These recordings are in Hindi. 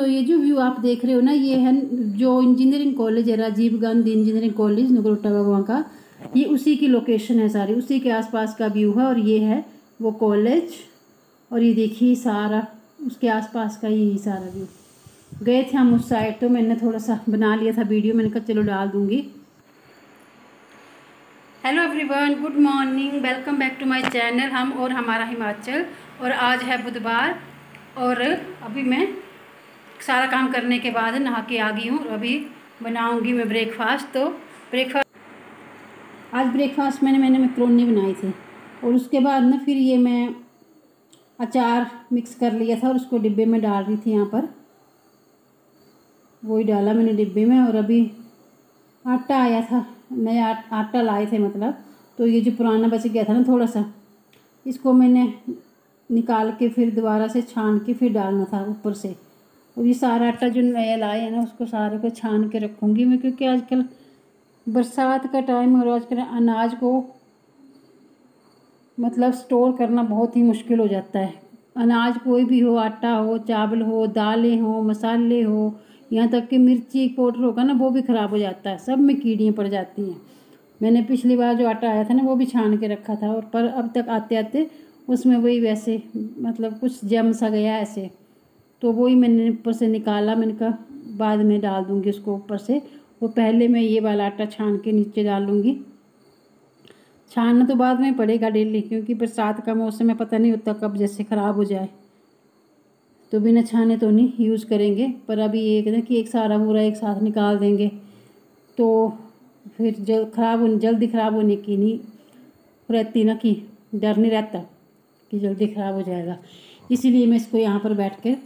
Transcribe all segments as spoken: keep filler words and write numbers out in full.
दोस्तों, ये जो व्यू आप देख रहे हो ना, ये है जो इंजीनियरिंग कॉलेज है, राजीव गांधी इंजीनियरिंग कॉलेज नगरोटा भगवान का। ये उसी की लोकेशन है सारी, उसी के आसपास का व्यू है। और ये है वो कॉलेज, और ये देखिए सारा उसके आसपास का यही सारा व्यू। गए थे हम उस साइड, तो मैंने थोड़ा सा बना लिया था वीडियो, मैंने कहा चलो डाल दूँगी। Hello everyone, good morning, welcome back to my channel हम और हमारा हिमाचल। और आज है बुधवार, और अभी मैं सारा काम करने के बाद नहा के आ गई हूँ। अभी बनाऊँगी मैं ब्रेकफास्ट। तो ब्रेकफास्ट आज ब्रेकफास्ट मैंने मैंने मैक्रोनी बनाई थी, और उसके बाद ना फिर ये मैं अचार मिक्स कर लिया था और उसको डिब्बे में डाल रही थी। यहाँ पर वही डाला मैंने डिब्बे में। और अभी आटा आया था, नया आटा लाए थे मतलब, तो ये जो पुराना बच गया था ना थोड़ा सा, इसको मैंने निकाल के फिर दोबारा से छान के फिर डालना था ऊपर से। और ये सारा आटा जो नया लाए है ना, उसको सारे को छान के रखूँगी मैं, क्योंकि आजकल बरसात का टाइम और आजकल अनाज को मतलब स्टोर करना बहुत ही मुश्किल हो जाता है। अनाज कोई भी हो, आटा हो, चावल हो, दालें हो, मसाले हो, यहाँ तक कि मिर्ची पाउडर होगा ना, वो भी ख़राब हो जाता है, सब में कीड़ियाँ पड़ जाती हैं। मैंने पिछली बार जो आटा आया था ना, वो भी छान के रखा था, और पर अब तक आते आते उसमें वही वैसे मतलब कुछ जम सा गया ऐसे, तो वही मैंने ऊपर से निकाला। मैंने कहा बाद में डाल दूँगी उसको ऊपर से, वो पहले मैं ये वाला आटा छान के नीचे डाल लूँगी। छानना तो बाद में पड़ेगा डेली, क्योंकि बरसात का मौसम है, पता नहीं होता कब जैसे ख़राब हो जाए, तो बिना छाने तो नहीं यूज़ करेंगे। पर अभी ये कहते हैं कि एक सारा पूरा एक साथ निकाल देंगे, तो फिर जल ख़राब होने जल्दी ख़राब होने की नहीं रहती ना, कि डर नहीं रहता कि जल्दी ख़राब हो जाएगा। इसीलिए मैं इसको यहाँ पर बैठ कर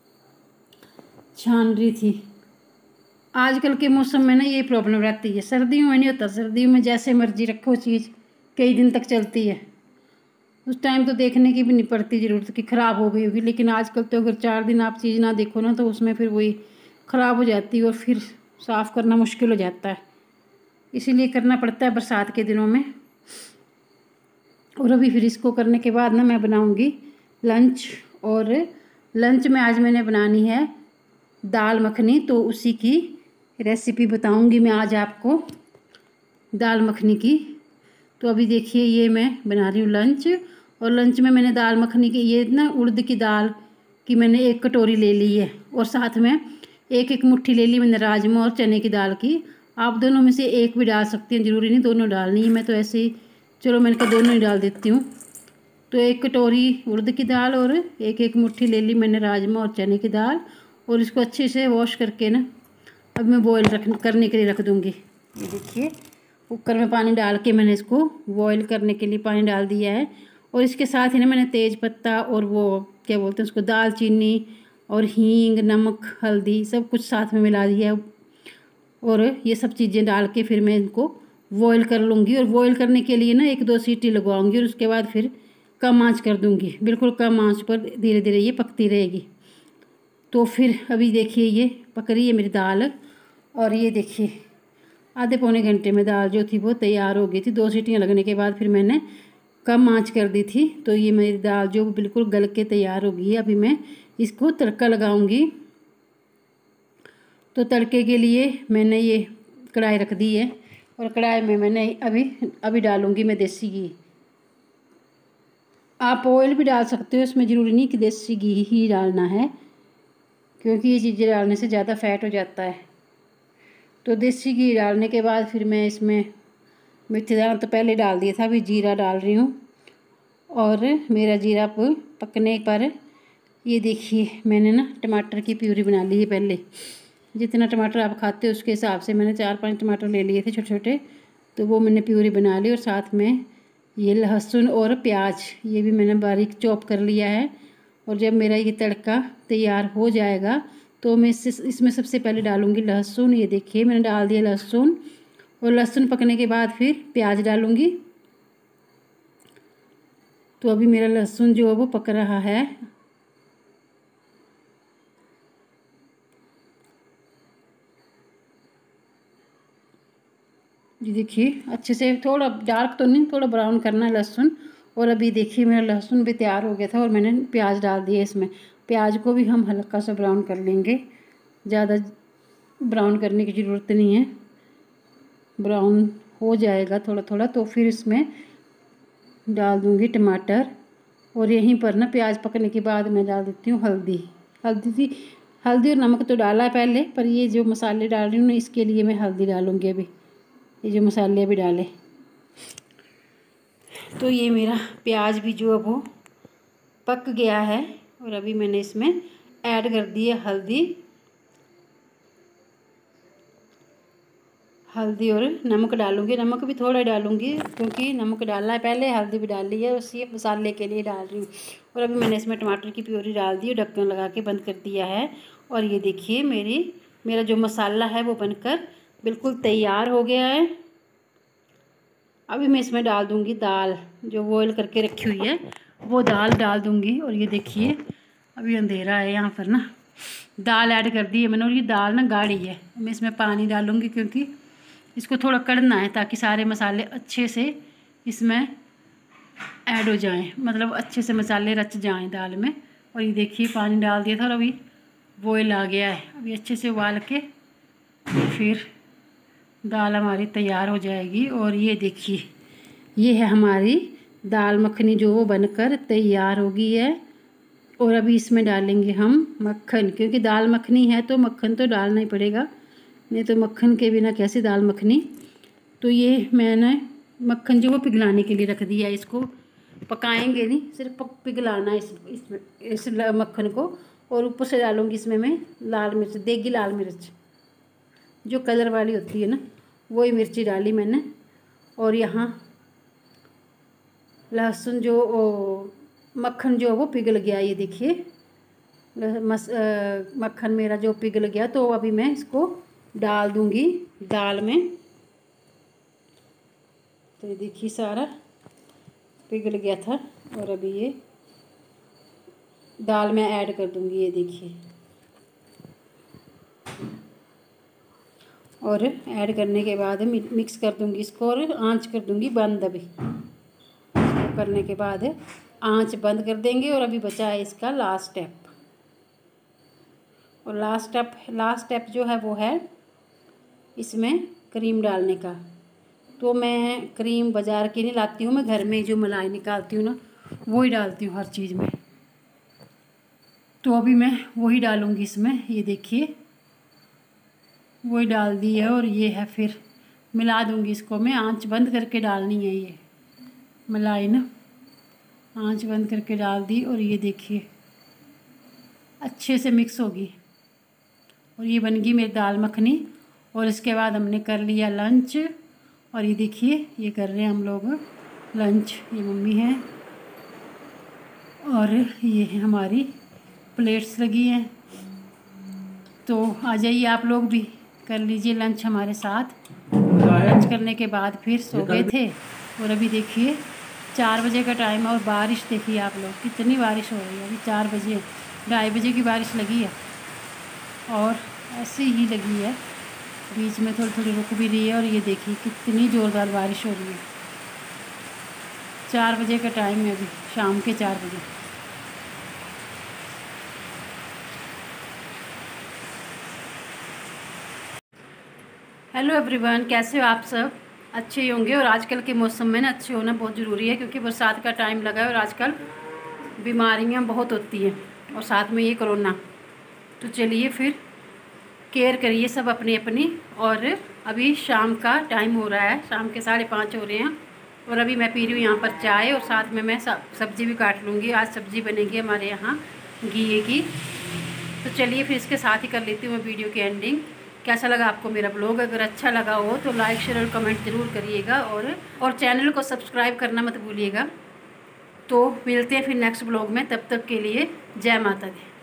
छान रही थी। आजकल के मौसम में ना ये प्रॉब्लम रहती है, सर्दियों में नहीं होता। सर्दियों में जैसे मर्जी रखो चीज़ कई दिन तक चलती है, उस टाइम तो देखने की भी नहीं पड़ती ज़रूरत कि ख़राब हो गई होगी। लेकिन आजकल तो अगर चार दिन आप चीज़ ना देखो ना, तो उसमें फिर वही ख़राब हो जाती है, और फिर साफ़ करना मुश्किल हो जाता है। इसीलिए करना पड़ता है बरसात के दिनों में। और अभी फिर इसको करने के बाद ना मैं बनाऊँगी लंच। और लंच में आज मैंने बनानी है दाल मखनी, तो उसी की रेसिपी बताऊँगी मैं आज आपको, दाल मखनी की। तो अभी देखिए ये मैं बना रही हूँ लंच, और लंच में मैंने दाल मखनी की ये ना उड़द की दाल की मैंने एक कटोरी ले ली है, और साथ में एक एक मुट्ठी ले ली मैंने राजमा और चने की दाल की। आप दोनों में से एक भी डाल सकती हैं, ज़रूरी नहीं दोनों डालनी है। मैं तो ऐसे ही चलो मैंने कहा दोनों ही डाल देती हूँ। तो एक कटोरी उड़द की दाल और एक एक मुट्ठी ले ली मैंने राजमा और चने की दाल, और इसको अच्छे से वॉश करके ना अब मैं बॉयल रख करने के लिए रख दूँगी। ये देखिए कुकर में पानी डाल के मैंने इसको बॉयल करने के लिए पानी डाल दिया है। और इसके साथ ही ना मैंने तेज़ पत्ता और वो क्या बोलते हैं उसको, दालचीनी और हींग, नमक, हल्दी सब कुछ साथ में मिला दिया है। और ये सब चीज़ें डाल के फिर मैं इनको बॉयल कर लूँगी। और बॉयल करने के लिए ना एक दो सीटी लगवाऊँगी, और उसके बाद फिर कम आँच कर दूँगी, बिल्कुल कम आँच पर धीरे धीरे ये पकती रहेगी। तो फिर अभी देखिए ये पक रही है मेरी दाल, और ये देखिए आधे पौने घंटे में दाल जो थी वो तैयार हो गई थी। दो सीटियाँ लगने के बाद फिर मैंने कम आंच कर दी थी, तो ये मेरी दाल जो बिल्कुल गल के तैयार हो गई है। अभी मैं इसको तड़का लगाऊंगी। तो तड़के के लिए मैंने ये कढ़ाई रख दी है, और कढ़ाई में मैंने अभी अभी डालूंगी मैं देसी घी। आप ऑयल भी डाल सकते हो, इसमें ज़रूरी नहीं कि देसी घी ही डालना है, क्योंकि ये चीज़ें डालने से ज़्यादा फैट हो जाता है। तो देसी घी डालने के बाद फिर मैं इसमें मेथी दाना तो पहले डाल दिया था, अभी जीरा डाल रही हूँ। और मेरा जीरा पकने पर ये देखिए मैंने ना टमाटर की प्यूरी बना ली है। पहले जितना टमाटर आप खाते हो उसके हिसाब से मैंने चार पांच टमाटर ले लिए थे छोटे छोटे, तो वो मैंने प्यूरी बना ली। और साथ में ये लहसुन और प्याज ये भी मैंने बारीक चॉप कर लिया है। और जब मेरा ये तड़का तैयार हो जाएगा तो मैं इससे इसमें सबसे पहले डालूँगी लहसुन। ये देखिए मैंने डाल दिया लहसुन, और लहसुन पकने के बाद फिर प्याज डालूँगी। तो अभी मेरा लहसुन जो है वो पक रहा है। ये देखिए अच्छे से थोड़ा डार्क तो नहीं, थोड़ा ब्राउन करना है लहसुन। और अभी देखिए मेरा लहसुन भी तैयार हो गया था, और मैंने प्याज डाल दिए इसमें। प्याज को भी हम हल्का सा ब्राउन कर लेंगे, ज़्यादा ब्राउन करने की ज़रूरत नहीं है। ब्राउन हो जाएगा थोड़ा थोड़ा तो फिर इसमें डाल दूँगी टमाटर, और यहीं पर ना प्याज पकने के बाद मैं डाल देती हूँ हल्दी। हल्दी सी हल्दी और नमक तो डाला है पहले, पर ये जो मसाले डाल रही हूँ ना इसके लिए मैं हल्दी डालूँगी अभी। ये जो मसाले अभी डाले, तो ये मेरा प्याज भी जो अब वो पक गया है, और अभी मैंने इसमें ऐड कर दी है हल्दी हल्दी और नमक डालूँगी। नमक भी थोड़ा डालूँगी क्योंकि नमक डालना है पहले, हल्दी भी डाल ली है, बस ये मसाले के लिए डाल रही हूँ। और अभी मैंने इसमें टमाटर की प्यूरी डाल दी, ढक्कन लगा के बंद कर दिया है। और ये देखिए मेरी मेरा जो मसाला है वो बनकर बिल्कुल तैयार हो गया है। अभी मैं इसमें डाल दूँगी दाल, जो बॉयल करके रखी हुई है वो दाल डाल दूँगी। और ये देखिए अभी अंधेरा है यहाँ पर ना, दाल ऐड कर दी है मैंने, और ये दाल ना गाढ़ी है। मैं इसमें पानी डालूँगी क्योंकि इसको थोड़ा कढ़ना है ताकि सारे मसाले अच्छे से इसमें ऐड हो जाएं, मतलब अच्छे से मसाले रच जाएं दाल में। और ये देखिए पानी डाल दिया था और अभी बॉयल आ गया है। अभी अच्छे से उबाल के फिर दाल हमारी तैयार हो जाएगी। और ये देखिए ये है हमारी दाल मखनी जो वो बनकर तैयार हो गई है। और अभी इसमें डालेंगे हम मक्खन, क्योंकि दाल मखनी है तो मक्खन तो डालना ही पड़ेगा, नहीं तो मक्खन के बिना कैसी दाल मखनी। तो ये मैंने मक्खन जो वो पिघलाने के लिए रख दिया है, इसको पकाएंगे नहीं, सिर्फ पिघलाना है इस इसमें इस मक्खन को। और ऊपर से डालूँगी इसमें मैं लाल मिर्च, देगी लाल मिर्च जो कलर वाली होती है ना, वही मिर्ची डाली मैंने। और यहाँ लहसुन जो ओ, मक्खन जो वो पिघल गया, ये देखिए मस मक्खन मेरा जो पिघल गया, तो अभी मैं इसको डाल दूँगी दाल में। तो ये देखिए सारा पिघल गया था, और अभी ये दाल में ऐड कर दूँगी, ये देखिए। और ऐड करने के बाद मिक्स कर दूँगी इसको और आंच कर दूँगी बंद। अभी इसको करने के बाद आंच बंद कर देंगे। और अभी बचा है इसका लास्ट स्टेप, और लास्ट स्टेप लास्ट स्टेप जो है वो है इसमें क्रीम डालने का। तो मैं क्रीम बाज़ार की नहीं लाती हूँ, मैं घर में जो मलाई निकालती हूँ ना वो ही डालती हूँ हर चीज़ में। तो अभी मैं वही डालूँगी इसमें, ये देखिए वही डाल दी है। और ये है फिर मिला दूँगी इसको मैं, आंच बंद करके डालनी है ये मलाई ना, आंच बंद करके डाल दी। और ये देखिए अच्छे से मिक्स होगी, और ये बन गई मेरी दाल मखनी। और इसके बाद हमने कर लिया लंच, और ये देखिए ये कर रहे हैं हम लोग लंच, ये मम्मी है और ये है हमारी प्लेट्स लगी हैं। तो आ जाइए आप लोग भी कर लीजिए लंच हमारे साथ। लंच करने के बाद फिर सो गए थे, और अभी देखिए चार बजे का टाइम है, और बारिश देखिए आप लोग कितनी बारिश हो रही है। अभी चार बजे ढाई बजे की बारिश लगी है, और ऐसे ही लगी है, बीच में थोड़ी थोड़ी रुक भी रही है। और ये देखिए कितनी ज़ोरदार बारिश हो रही है। चार बजे का टाइम है अभी, शाम के चार बजे। हेलो एवरीवन, कैसे हो आप सब? अच्छे ही होंगे। और आजकल के मौसम में ना अच्छे होना बहुत ज़रूरी है, क्योंकि बरसात का टाइम लगा है और आजकल बीमारियां बहुत होती हैं, और साथ में ये कोरोना। तो चलिए फिर केयर करिए सब अपनी अपनी। और अभी शाम का टाइम हो रहा है, शाम के साढ़े पाँच हो रहे हैं, और अभी मैं पी रही हूँ यहाँ पर चाय, और साथ में मैं सब्ज़ी भी काट लूँगी। आज सब्ज़ी बनेगी हमारे यहाँ घी की। तो चलिए फिर इसके साथ ही कर लेती हूँ मैं वीडियो की एंडिंग। कैसा लगा आपको मेरा ब्लॉग? अगर अच्छा लगा हो तो लाइक शेयर और कमेंट ज़रूर करिएगा, और और चैनल को सब्सक्राइब करना मत भूलिएगा। तो मिलते हैं फिर नेक्स्ट ब्लॉग में, तब तक के लिए जय माता दी।